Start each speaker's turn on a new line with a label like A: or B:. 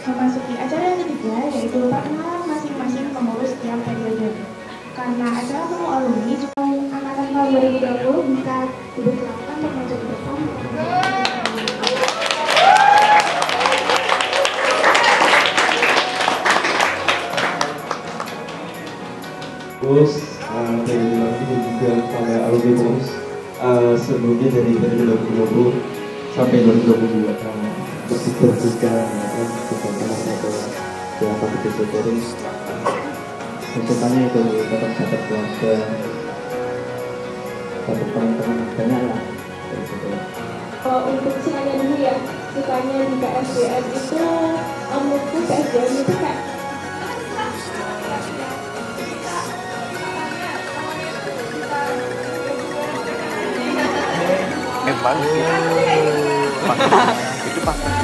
A: Memasuki acara yang ketiga, yaitu perkenalan masing-masing pengurus setiap periode. Karena acara penuh alumni, angkatan tahun 2020 bisa dipersilakan untuk maju ke depan.
B: Terus dari lagi juga pada alumni pengurus sebelumnya dari 2020 sampai 2022 bersyukur juga kegiatan atau dalam kompetisi dari kesukaannya itu tetap dapat keluarga, dapat teman-teman banyak lah.
A: Kalau untuk sukanya dulu ya, sukanya di KSDM itu menurutku KSDM itu kayak
C: Bagus itu pas